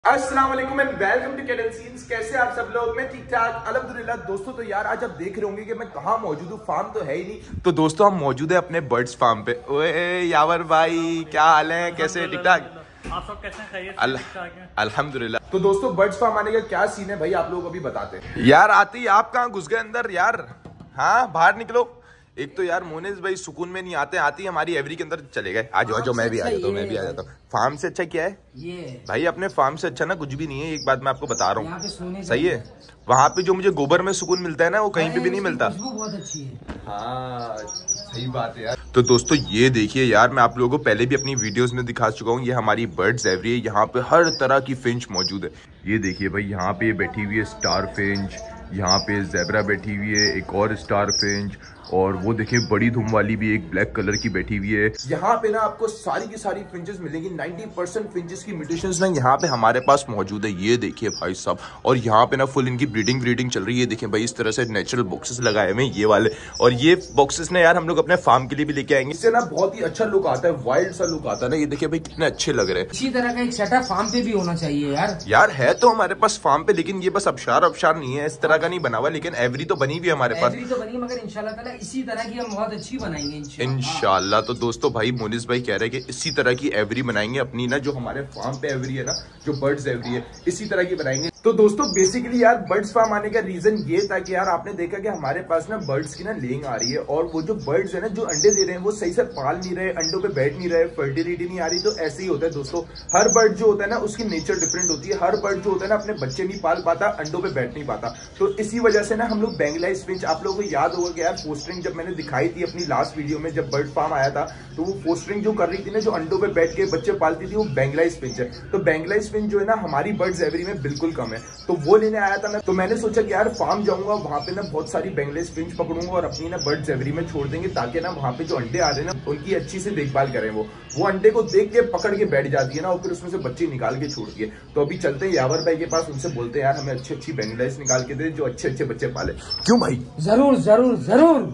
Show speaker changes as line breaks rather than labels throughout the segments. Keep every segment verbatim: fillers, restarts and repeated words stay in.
अस्सलाम वालेकुम and welcome to cattle scenes. कैसे आप सब लोग? मैं ठीक ठाक अल्हम्दुलिल्लाह। दोस्तों तो यार आज आप देख रहे होंगे कि मैं कहाँ मौजूद हूँ, फार्म तो है ही नहीं। तो दोस्तों हम मौजूद है अपने बर्ड्स फार्म पे। ओए यावर भाई क्या हाल है, कैसे? ठीक ठाक,
आप सब कैसे हैं?
अल, अल्हम्दुलिल्लाह। तो दोस्तों बर्ड्स फार्म आने का क्या सीन है भाई, आप लोग अभी बताते हैं। यार आते ही आप कहाँ घुस गए अंदर यार? हाँ बाहर निकलो। एक तो यार मोनिस भाई सुकून में नहीं आते, आती हमारी एवरी के अंदर चले गए। आज आज मैं भी आ जाता हूँ, मैं भी आ जाता हूँ। फार्म से अच्छा क्या है ये भाई? अपने फार्म से अच्छा ना कुछ भी नहीं है। एक बात मैं आपको बता रहा हूँ, सही है। वहाँ पे जो मुझे गोबर में सुकून मिलता है ना, वो कहीं पे भी नहीं मिलता।
बहुत अच्छी है।
हाँ सही बात है यार। तो दोस्तों ये देखिए यार, मैं आप लोगों को पहले भी अपनी वीडियोस में दिखा चुका हूँ। ये हमारी बर्ड्स एवरी है, यहाँ पे हर तरह की फिंच मौजूद है। ये देखिए भाई, यहाँ पे बैठी हुई है स्टार फिंच, यहाँ पे ज़ेब्रा बैठी हुई है, एक और स्टार फिंच, और वो देखिए बड़ी धूम वाली भी एक ब्लैक कलर की बैठी हुई है। यहाँ पे ना आपको सारी की सारी फिंचेस मिलेंगी। नब्बे परसेंट फिंचेस की म्यूटेशंस ना यहाँ पे हमारे पास मौजूद है। ये देखिए भाई साहब, और यहाँ पे ना फुल इनकी ब्रीडिंग ब्रीडिंग चल रही है। देखिए भाई इस तरह से नेचुरल बॉक्सेस लगाए हुए ये वाले, और ये बॉक्सेस ना यार हम लोग अपने फार्म के लिए भी लेके आएंगे। इससे ना बहुत ही अच्छा लुक आता है, वाइल्ड सा लुक आता है ना। ये देखिए भाई कितने अच्छे लग रहे हैं।
इसी तरह का एक सेटअप फार्म पे भी होना चाहिए यार।
यार है तो हमारे पास फार्म पे, लेकिन ये बस अबशार अबशार नहीं है, इस तरह का नहीं बना हुआ। लेकिन एवरी तो बनी हुई है हमारे पास,
एवरी तो बनी, मगर इंशाल्लाह ताला इसी तरह की हम बहुत अच्छी बनाएंगे
इंशाल्लाह। तो दोस्तों भाई मोनिस भाई कह रहे हैं कि इसी तरह की एवरी बनाएंगे अपनी ना, जो हमारे फार्म पे एवरी है ना, जो बर्ड्स एवरी है, इसी तरह की बनाएंगे। तो दोस्तों बेसिकली यार बर्ड्स फार्म आने का रीजन ये था कि यार आपने देखा कि हमारे पास ना बर्ड्स की ना लेइंग आ रही है, और वो जो बर्ड्स है ना जो अंडे दे रहे हैं वो सही से पाल नहीं रहे, अंडों पे बैठ नहीं रहे, फर्टिलिटी नहीं आ रही। तो ऐसे ही होता है दोस्तों, हर बर्ड जो होता है ना उसकी नेचर डिफरेंट होती है। हर बर्ड जो होता है ना अपने बच्चे नहीं पाल पाता, अंडों पे बैठ नहीं पाता। तो इसी वजह से ना हम लोग बेंगलाइज फिंच, आप लोगों को याद होगा कि यार फोस्टरिंग जब मैंने दिखाई थी अपनी लास्ट वीडियो में, जब बर्ड फार्म आया था, तो वो फोस्टरिंग जो कर रही थी ना, जो अंडों पे बैठ के बच्चे पालती थी, वो बेंगलाइज फिंच है। तो बेंगलाइज फिंच जो है ना हमारी बर्ड्स एवरी में बिल्कुल कम है, तो वो लेने आया था मैं। तो मैंने सोचा कि यार फार्म जाऊंगा, वहां पे ना बहुत सारी बेंगलाइज फिंच पकड़ूंगा और अपनी ना बर्ड्स एवरी में छोड़ देंगे, ताकि ना वहां पे जो अंडे आ रहे हैं ना उनकी अच्छी से देखभाल करें। वो वो अंडे को देख के पकड़ के बैठ जाती है ना, और फिर उसमें से बच्चे निकाल के छोड़ दिए। तो अभी चलते हैं यावर भाई के पास, उनसे बोलते हैं यार हमें अच्छी अच्छी बेंगलाइज निकाल के दे, जो अच्छे अच्छे बच्चे पाले। क्यों भाई?
जरूर जरूर जरूर।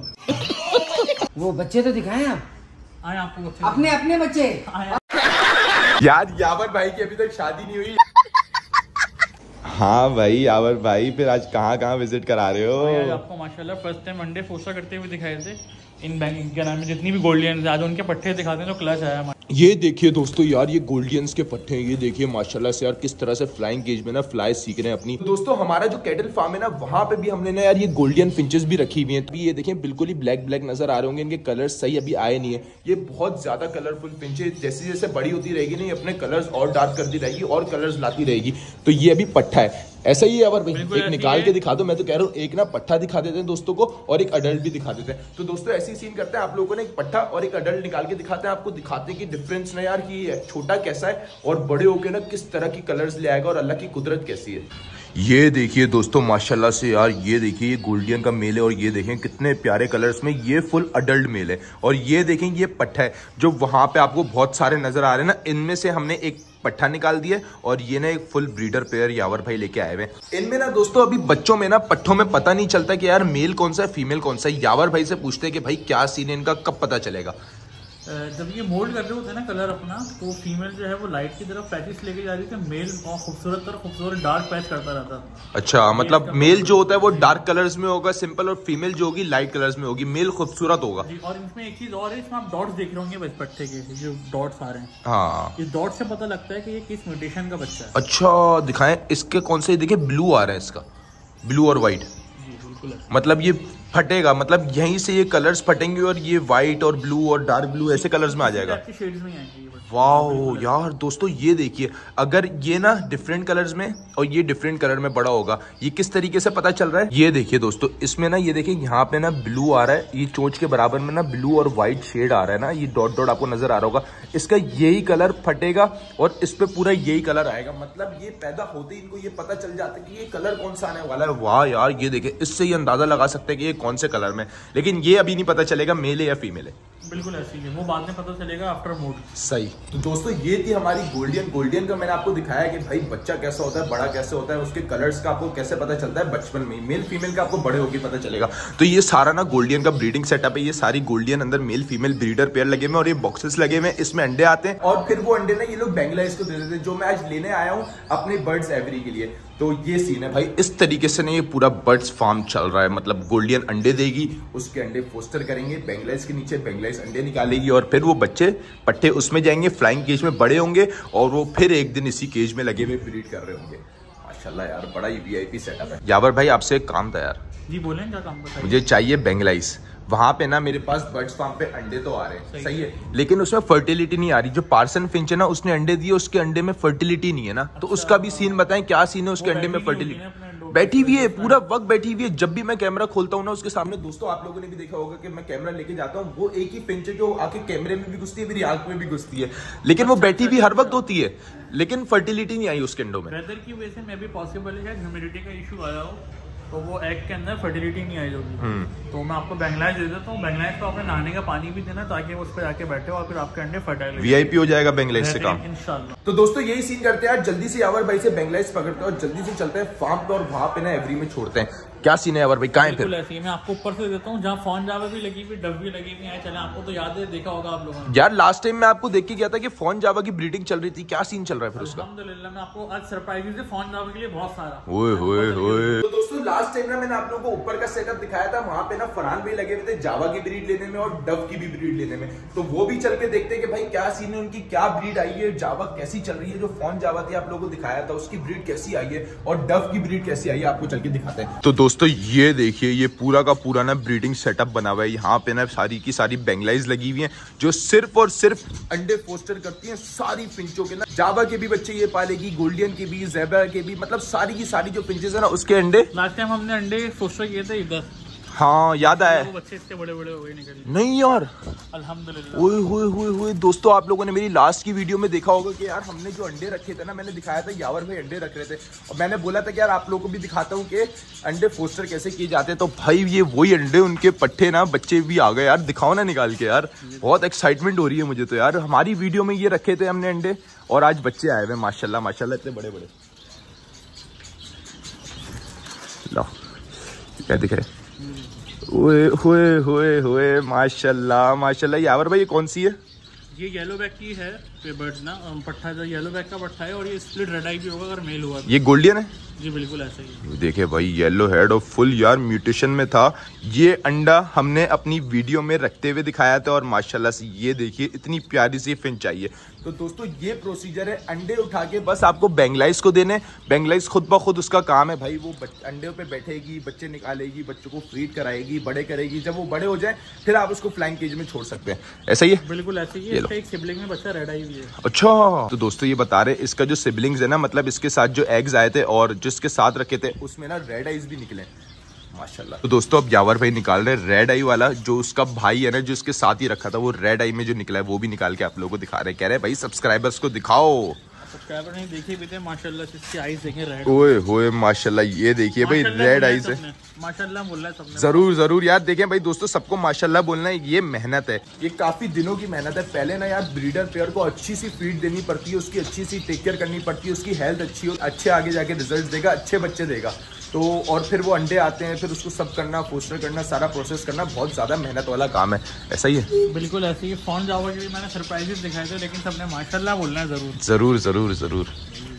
वो बच्चे तो दिखाएं आप।
आए आपको बच्चे,
अपने अपने बच्चे।
यार यावर भाई की अभी तक शादी नहीं हुई। हाँ भाई यावर भाई, फिर आज कहाँ कहाँ विजिट करा रहे हो?
आज आपको माशाल्लाह फर्स्ट टाइम अंडे फोसा करते हुए दिखाए थे इन बैंक के नाम में जितनी भी गोल्डियंस, आज उनके पट्टे दिखाते हैं जो क्लच आया हमारा।
ये देखिए दोस्तों यार, ये गोल्डियंस के पट्टे हैं। ये देखिए माशाल्लाह से यार किस तरह से फ्लाइंग केज में ना फ्लाई सीख रहे हैं अपनी। दोस्तों हमारा जो कैटल फार्म है ना, वहां पे भी हमने ना यार ये गोल्डियन फिंचेस भी रखी हुई हैं। तो ये देखें बिल्कुल ही ब्लैक ब्लैक नजर आ रहे होंगे, इनके कलर्स सही अभी आए नहीं है। ये बहुत ज्यादा कलरफुल फिंचे, जैसे जैसे बड़ी होती रहेगी ना, ये अपने कलर्स और डार्क करती रहेगी और कलर्स लाती रहेगी। तो ये अभी पट्टा है, ऐसा ही है यावर भाई। एक निकाल के दिखा दो, मैं तो कह रहा हूँ एक ना पट्टा दिखा देते हैं दोस्तों को, और एक अडल्ट भी दिखा देते हैं। तो दोस्तों ऐसी सीन करते हैं, आप लोगों ने एक पट्टा और एक अडल्ट निकाल के दिखाते हैं, आपको दिखाते हैं कि डिफरेंस ना यार कि छोटा कैसा है और बड़े होके ना किस तरह की कलर्स ले आएगा, और अल्लाह की कुदरत कैसी है। ये देखिए दोस्तों माशाल्लाह से यार, ये देखिए ये गोल्डियन का मेल है, और ये देखें कितने प्यारे कलर्स में, ये फुल अडल्ट मेल है। और ये देखें ये पट्टा है, जो वहां पे आपको बहुत सारे नजर आ रहे हैं ना, इनमें से हमने एक पट्टा निकाल दिया, और ये ना एक फुल ब्रीडर पेयर यावर भाई लेके आए हुए। इनमें ना दोस्तों अभी बच्चों में ना पट्टों में पता नहीं चलता कि यार मेल कौन सा है फीमेल कौन सा है। यावर भाई से पूछते हैं कि भाई क्या सीन है इनका, कब पता चलेगा?
जब ये मोल्ड कर रहे होते हैं ना कलर अपना, तो फीमेल जो है वो लाइट की तरफ पैचेस लेके जा रही थी, मेल और खूबसूरत और खूबसूरत डार्क पैच करता रहता।
अच्छा, मतलब मेल जो होता है वो डार्क कलर्स में होगा सिंपल, और फीमेल जो होगी लाइट कलर्स में होगी, मेल खूबसूरत होगा।
और इसमें एक चीज और है, इसमें आप डॉट्स देख रहे होंगे बस पट्टे के जो डॉट्स आ रहे हैं।
हाँ,
इस डॉट से पता लगता है कि ये किस म्यूटेशन का बच्चा है।
अच्छा दिखाएं इसके कौन से, देखिए ब्लू आ रहा है इसका, ब्लू और व्हाइट। मतलब ये फटेगा, मतलब यहीं से ये कलर्स फटेंगे, और ये व्हाइट और ब्लू और डार्क ब्लू ऐसे कलर्स में आ जाएगा।
शेड्स में आएंगे।
वाह यार दोस्तों ये देखिए, अगर ये ना डिफरेंट कलर्स में और ये डिफरेंट कलर में बड़ा होगा, ये किस तरीके से पता चल रहा है? ये देखिए दोस्तों, इसमें ना ये देखिए यहाँ पे ना ब्लू आ रहा है, ये चोंच के बराबर में ना ब्लू और व्हाइट शेड आ रहा है ना, ये डॉट डॉट आपको नजर आ रहा होगा। इसका यही कलर फटेगा और इस पे पूरा यही कलर आएगा। मतलब ये पैदा होते ही इनको ये पता चल जाता है कि ये कलर कौन सा आने वाला है। वाह यार ये देखिए, इससे ये अंदाजा लगा सकते हैं कि ये कौन से कलर में, लेकिन ये अभी नहीं पता चलेगा मेल है या फीमेल है।
बिल्कुल ऐसी है, वो बाद में पता चलेगा आफ्टर मोड।
सही। तो दोस्तों ये थी हमारी गोल्डियन। गोल्डियन का मैंने आपको दिखाया कि भाई बच्चा कैसा होता है, बड़ा कैसे होता है, उसके कलर्स का आपको कैसे पता चलता है बचपन में। मेल फीमेल का आपको बड़े होके पता चलेगा। तो ये सारा ना गोल्डियन का ब्रीडिंग सेटअप है। ये सारी गोल्डियन अंदर मेल फीमेल ब्रीडर पेयर लगे हुए और ये बॉक्सेस लगे हुए, इसमें अंडे आते हैं और फिर वो अंडे ना ये लोग बेंगलाइज को दे देते हैं, जो मैं आज लेने आया हूँ अपने बर्ड्स एवरी के लिए। तो ये सीन है भाई, इस तरीके से ना ये पूरा बर्ड्स फार्म चल रहा है। मतलब गोल्डियन अंडे देगी, उसके अंडे फोस्टर करेंगे, बेंगलाइज के नीचे बेंगलाइज अंडे निकालेगी और फिर वो बच्चे पट्टे उसमें जाएंगे, फ्लाइंग केज में बड़े होंगे और वो फिर एक दिन इसी केज में लगे हुए ब्रीड कर रहे होंगे। माशाल्लाह यार, बड़ा ही वीआईपी सेटअप है। यावर भाई आपसे एक काम था यार।
जी बोले, क्या काम बताइए।
मुझे चाहिए बेंगलाइज। वहां पे ना मेरे पास बर्ड्स फार्म पे अंडे तो आ रहे हैं, सही, सही है, लेकिन उसमें फर्टिलिटी नहीं आ रही। जो पार्सन फिंच है ना, उसने अंडे दिए, उसके अंडे में फर्टिलिटी नहीं है ना। अच्छा, तो उसका भी सीन बताएं, क्या सीन है उसके अंडे में फर्टिलिटी? बैठी हुई है, पूरा वक्त बैठी हुई है। जब भी मैं कैमरा खोलता हूँ ना उसके सामने, दोस्तों आप लोगों ने भी देखा होगा कि मैं कैमरा लेके जाता हूँ, वो एक ही फिंच है जो आके कैमरे में भी घुसती है, मेरी आंख में भी घुसती है, लेकिन वो बैठी हुई हर वक्त होती है, लेकिन फर्टिलिटी नहीं आई उसके अंडों में।
वेदर की वजह से मैं भी पॉसिबल है, ह्यूमिडिटी का इशू आया हो तो वो एग के अंदर फर्टिलिटी नहीं आई होगी। तो मैं आपको बेंगलाइज दे देता हूँ। बेंगलाइज को आपने नहाने का पानी भी देना ताकि वो उस पर जाके बैठे और फिर आपके अंडे फर्टाइल
वीआईपी हो जाएगा बेंगलाइज से काम
इंशाल्लाह।
तो दोस्तों यही सीन करते हैं, जल्दी से यावर भाई से बेंगलाइज पकड़ते हैं और जल्दी से चलते हैं फार्म पे और वहां पे ना एवरी में छोड़ते हैं। क्या सीन है यावर भाई, कहाँ है फिर?
ऐसी मैं आपको ऊपर से देता हूँ, जहाँ फोन जावा भी लगी हुई, डब भी लगी हुई है। चले, आपको तो याद है, देखा होगा आप लोगों ने।
यार लास्ट टाइम मैं आपको देख के गया था कि फोन जावा की ब्रीडिंग चल रही थी, क्या सीन चल रहा है फिर उसका?
अल्हम्दुलिल्लाह, मैं आपको आज सरप्राइज से फोन जावा के लिए बहुत सारा।
ओए होए होए। तो दोस्तों लास्ट टाइम ना मैंने आप लोगों को ऊपर का सेटअप दिखाया था, वहां पे ना फरहान भाई लगे हुए थे जावा की ब्रीड लेने में और डव की भी ब्रीड लेने में। तो वो भी चल के देखते हैं कि भाई क्या सीन है, उनकी क्या ब्रीड आई है, जावा कैसी चल रही है। जो फोन जावा थी आप लोगों को दिखाया था, उसकी ब्रीड कैसी आई है और डव की ब्रीड कैसी आई है, आपको चल के दिखाते हैं। तो दोस्तों ये देखिए, ये पूरा का पूरा ना ब्रीडिंग सेटअप बना हुआ है। यहाँ पे ना सारी की सारी बेंगलाइज लगी हुई हैं जो सिर्फ और सिर्फ अंडे फोस्टर करती हैं। सारी फिंचों के ना, जावा के भी बच्चे ये पालेगी, गोल्डियन के भी, ज़ेबरा के भी, मतलब सारी की सारी जो फिंचेस है ना उसके अंडे।
लास्ट टाइम हमने अंडे फोस्टर किए थे इधर।
हाँ याद आया।
वो बच्चे इतने बड़े बड़े हो गए निकल।
नहीं यार,
अल्हम्दुलिल्लाह।
ओए होए होए होए। दोस्तों आप लोगों ने मेरी लास्ट की वीडियो में देखा होगा कि यार हमने जो अंडे रखे थे ना, मैंने दिखाया था यावर भाई अंडे रख रहे थे और मैंने बोला था कि यार आप लोगों को भी दिखाता हूँ कि अंडे फोस्टर कैसे किए जाते हैं। तो भाई ये वही अंडे, उनके पट्टे ना बच्चे भी आ गए यार। दिखाओ ना निकाल के यार, बहुत एक्साइटमेंट हो रही है मुझे तो यार। हमारी वीडियो में ये रखे थे हमने अंडे और आज बच्चे आए हुए माशाल्लाह माशाल्लाह, इतने बड़े बड़े। लो क्या दिख रहा है? ओए होए होए होए, माशाल्लाह माशाल्लाह। यावर भाई ये कौन सी है?
ये येलो बैक की है बर्ड्स ना, पट्टा जो येलो बैक का पट्टा है और ये स्प्लिट रेड आई भी होगा अगर मेल हुआ।
ये गोल्डियन है?
जी बिल्कुल ऐसा ही।
देखिए भाई येलो हेड और फुल यार म्यूटेशन में था। ये अंडा हमने अपनी वीडियो में रखते हुए दिखाया था और माशाल्लाह से ये देखिए इतनी प्यारी सी फिंच आई है। तो दोस्तों ये प्रोसीजर है, अंडे उठा के बस आपको बेंगलाइज को देने। बेंगलाइज खुद ब खुद उसका काम है भाई, वो अंडे पे बैठेगी, बच्चे निकालेगी, बच्चों को फीड कराएगी, बड़े करेगी। जब वो बड़े हो जाए फिर आप उसको फ्लाइंग केज में छोड़ सकते हैं। ऐसा ही है?
बिल्कुल ऐसे ही है। इसका एक सिबलिंग में बच्चा रेड आई हुई है।
अच्छा, तो दोस्तों ये बता रहे इसका जो सिबलिंग्स है ना, मतलब इसके साथ जो एग्स आए थे और जिसके साथ रखे थे उसमें ना रेड आईज भी निकले माशाल्लाह। तो दोस्तों अब यावर भाई निकाल रहे रेड आई वाला, जो उसका भाई है ना जो उसके साथ ही रखा था, वो रेड आई में जो निकला है वो भी निकाल के आप लोगों को दिखा रहे हैं। कह रहे भाई सब्सक्राइबर्स को दिखाओ।
सब्सक्राइबर नहीं देखे भी थे माशाल्लाह से, इसकी आईज देखें रेड।
ओए होए माशाल्लाह, ये देखिए भाई रेड आईज है।
माशाल्लाह बोला है सबने।
जरूर जरूर यार, देखें भाई दोस्तों सबको माशाल्लाह बोलना है। ये मेहनत है, ये काफी दिनों की मेहनत है। पहले ना यार ब्रीडर पेयर को अच्छी सी फीड देनी पड़ती है, उसकी अच्छी सी टेक केयर करनी पड़ती है, उसकी हेल्थ अच्छी हो, अच्छे आगे जाके रिजल्ट देगा, अच्छे बच्चे देगा। तो और फिर वो अंडे आते हैं, फिर उसको सब करना, पोस्टर करना, सारा प्रोसेस करना बहुत ज्यादा मेहनत वाला काम है। ऐसा ही है?
बिल्कुल ऐसे ही। फोन जावा के लिए मैंने सरप्राइजेस दिखाए थे, लेकिन सबने माशाल्लाह बोलना है जरूर
जरूर जरूर जरूर।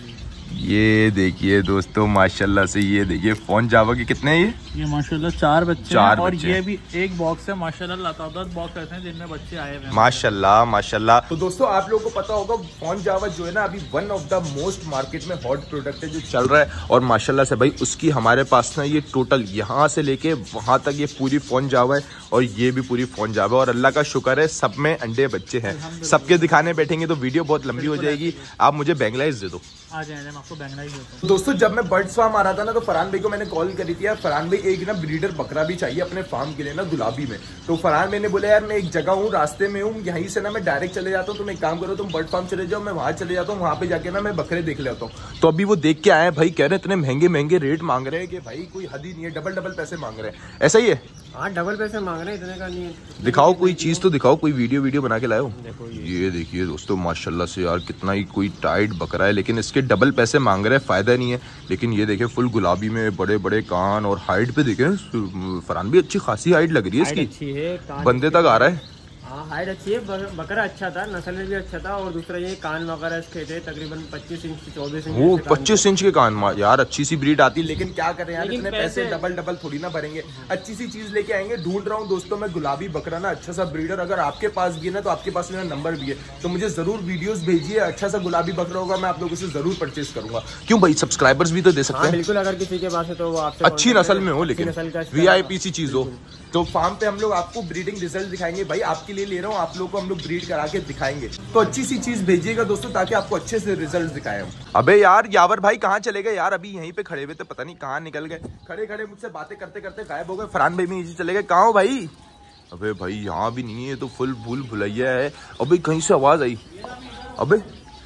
ये देखिए दोस्तों माशाल्लाह से, ये देखिए फोन जावा के कितने हैं ये?
ये माशाल्लाह चार बच्चे
चार
हैं और
बच्चे
ये भी एक बॉक्स है माशाल्लाह। लातादाद बॉक्स ऐसे हैं जिनमें बच्चे आए हुए हैं
माशाल्लाह माशाल्लाह। तो दोस्तों आप लोगों को पता होगा फोन जावा जो है ना अभी one of the most market में हॉट प्रोडक्ट है जो चल रहा है। और माशाल्लाह से भाई उसकी हमारे पास ना ये टोटल यहाँ से लेके वहां तक ये पूरी फोन जावा है और ये भी पूरी फोन जावा है। और अल्लाह का शुक्र है सब में अंडे बच्चे हैं। सबके दिखाने बैठेंगे तो वीडियो बहुत लंबी हो जाएगी। आप मुझे बेंगलाइज दे दो।
आ जाए, मैं आपको बेंगलाइज देता हूं।
दोस्तों जब मैं बर्ड्स फार्म आ रहा था ना तो फरहान भाई को मैंने कॉल करी थी, यार फरहान भाई एक ना ब्रीडर बकरा भी चाहिए अपने फार्म के लिए ना गुलाबी में। तो फरहान भाई ने बोला यार मैं एक जगह हूँ, रास्ते में हूँ, यहीं से ना मैं डायरेक्ट चले जाता हूँ, तुम एक काम करो तुम बर्ड फार्म चले जाओ, मैं वहां चले जाता हूँ, वहां पे जाके ना मैं बकरे देख लेता हूँ। तो अभी वो देख के आए भाई, कह रहे इतने महंगे महंगे रेट मांग रहे हैं कि भाई कोई हद ही नहीं है, डबल डबल पैसे मांग रहे हैं। ऐसा ही है?
हाँ डबल पैसे मांग रहे हैं, इतने का नहीं है।
दिखाओ कोई चीज तो दिखाओ, कोई वीडियो वीडियो बना के लाओ। ये देखिए दोस्तों माशाल्लाह से यार कितना ही कोई टाइट बकरा है, लेकिन इसके डबल पैसे मांग रहे हैं, फायदा नहीं है। लेकिन ये देखिए फुल गुलाबी में बड़े बड़े कान और हाइट पे देखे फरहान भी अच्छी खासी हाइट लग रही है इसकी,
अच्छी है,
बंदे तक आ रहा है।
हाँ हाइट अच्छी है, बकरा अच्छा था, नस्ल में भी अच्छा था। और दूसरा ये कान वगैरह इसके थे तकरीबन पच्चीस इंच से चौबीस इंच।
वो पच्चीस इंच के कान यार, अच्छी सी ब्रीड आती है। लेकिन क्या करें यार, इतने पैसे डबल डबल थोड़ी ना भरेंगे, अच्छी सी चीज लेके आएंगे। ढूंढ रहा हूँ दोस्तों मैं गुलाबी बकरा ना, अच्छा सा ब्रीडर। अगर आपके पास भी है ना, तो आपके पास मेरा नंबर भी है, तो मुझे जरूर वीडियोस भेजिए। अच्छा सा गुलाबी बकरा होगा, मैं आप लोगों से जरूर परचेज करूंगा। क्यों भाई, सब्सक्राइबर्स भी तो दे सकते हैं।
बिल्कुल, अगर किसी के पास है तो वो आपसे
अच्छी नस्ल में हो, लेकिन वी आई पी सी चीज हो। तो फार्म पे हम लोग आपको ब्रीडिंग रिजल्ट दिखाएंगे भाई, आपके लिए ले रहा हूँ, आप लोग को हम लोग ब्रीड करा के दिखाएंगे। तो अच्छी सी चीज भेजिएगा दोस्तों, ताकि आपको अच्छे से रिजल्ट दिखाएं हम। अबे यार यावर भाई कहाँ चले गए यार, अभी यहीं पे खड़े हुए थे, पता नहीं कहाँ निकल गए। खड़े खड़े मुझसे बातें करते करते गायब हो गए। फरहान भाई भी नीचे चले गए, कहाँ हो भाई? अबे भाई यहाँ भी नहीं है, तो फुल भूल भुलैया है। अबे कहीं से आवाज आई, अबे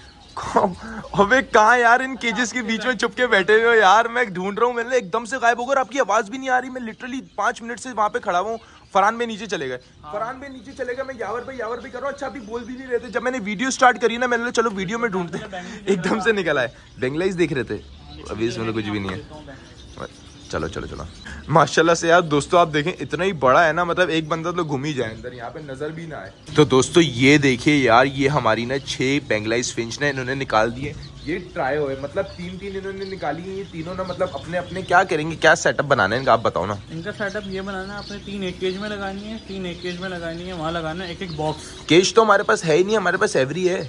अबे कहाँ यार, इन केजेस के बीच में छुप के बैठे हुए हो यार। मैं ढूंढ रहा हूँ, मैंने एकदम से गायब हो गए, आपकी आवाज भी नहीं आ रही। मैं लिटरली पांच मिनट से वहां पे खड़ा हूँ। फरहान में नीचे चले गए, फरहान में नीचे चले गए। मैं यावर भाई यावर भाई कर रहा हूँ। अच्छा अभी बोल भी नहीं रहे थे, जब मैंने वीडियो स्टार्ट करी ना, मैंने चलो वीडियो में ढूंढते, एकदम से निकल आए। बेंगलाइज देख रहे थे, अभी इसमें तो कुछ भी नहीं है। चलो चलो चलो माशाल्लाह से यार दोस्तों, आप देखें इतना ही बड़ा है ना, मतलब एक बंदा तो घूम ही जाए अंदर, यहाँ पे नजर भी ना आए। तो दोस्तों ये देखिए यार, ये हमारी ना छह बेंगलाइज फिंच ने इन्होंने निकाल दिए। ये ट्राई हुए, मतलब तीन तीन इन्होंने निकाली है। ये तीनों ना मतलब अपने अपने क्या करेंगे, क्या सेटअप बनाना है इनका, आप बताओ ना।
इनका सेटअप ये बनाना है, आपने तीन एक केज में लगानी है, तीन एक केज में लगानी है, वहाँ लगाना है एक एक बॉक्स।
केज तो हमारे पास है ही नहीं, हमारे पास एवरी है।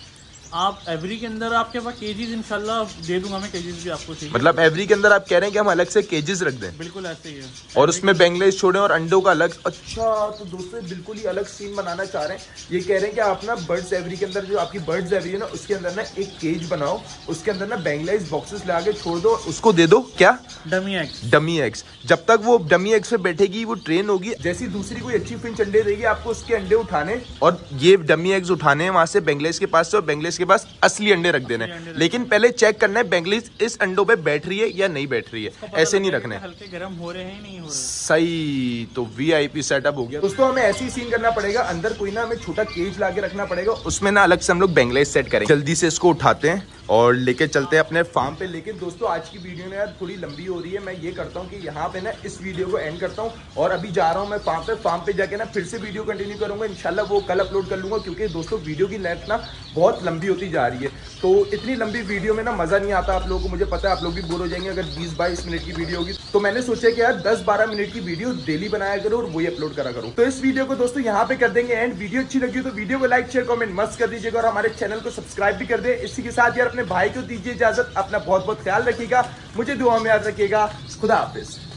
आप एवरी के अंदर आपके पास केजीज इंशाल्लाह दे दूंगा मैं, केजीज भी आपको चाहिए।
मतलब एवरी के अंदर आप कह रहे हैं कि हम अलग से केजेस रख दें?
बिल्कुल ऐसे ही है,
और उसमें बेंगलाइज छोड़े और अंडों का अलग। अच्छा तो दोस्तों बिल्कुल ही अलग सीन बनाना चाह रहे हैं। ये कह रहे हैं कि आप ना बर्ड्स एवरी के अंदर, जो आपकी बर्ड्स एवरी है ना, उसके अंदर ना एक केज बनाओ, उसके अंदर ना बेंगलाइज बॉक्सेस लगा के छोड़ दो, उसको दे दो क्या,
डमी एग्स।
Dummy eggs. जब तक वो डमी एग्स पे बैठेगी, वो ट्रेन होगी, जैसी दूसरी कोई अच्छी फिंच अंडे देगी, आपको उसके अंडे उठाने और ये डमी एग्स उठाने वहां से बेंगलाइज के पास से, और बेंगलाइज के पास असली अंडे रख देने। लेकिन पहले चेक करना है बेंगलीज इस अंडों पे बैठ रही है या नहीं बैठ रही है, ऐसे नहीं रखने।
हल्के गर्म हो रहे हैं नहीं हो रहे।
सही, तो वीआईपी सेटअप हो गया दोस्तों। हमें ऐसी सीन करना पड़ेगा, अंदर कोई ना हमें छोटा केज लाके रखना पड़ेगा, उसमें ना अलग से हम लोग बेंगलाइज सेट करेंगे। जल्दी से इसको उठाते हैं और लेके चलते हैं अपने फार्म पे। लेकिन दोस्तों आज की वीडियो ना यार थोड़ी लंबी हो रही है, मैं ये करता हूँ कि यहाँ पे ना इस वीडियो को एंड करता हूँ, और अभी जा रहा हूँ मैं फार्म पे। फार्म पे जाके ना फिर से वीडियो कंटिन्यू करूंगा इंशाल्लाह, वो कल अपलोड कर लूंगा, क्योंकि दोस्तों वीडियो की लेंथ ना बहुत लंबी होती जा रही है। तो इतनी लंबी वीडियो में ना मजा नहीं आता आप लोगों को, मुझे पता है आप लोग भी बोर हो जाएंगे अगर बीस बाईस मिनट की वीडियो होगी। तो मैंने सोचा कि यार दस बारह मिनट की वीडियो डेली बनाया करो और वही अपलोड करा करूँ। तो इस वीडियो को दोस्तों यहाँ पे कर देंगे एंड। वीडियो अच्छी लगी तो वीडियो को लाइक शेयर कमेंट मस्त कर दीजिएगा, और हमारे चैनल को सब्सक्राइब भी कर दे। इसी के साथ यार अपने भाई को दीजिए इजाजत, अपना बहुत बहुत ख्याल रखिएगा, मुझे दुआ में याद रखिएगा। खुदा हाफिज।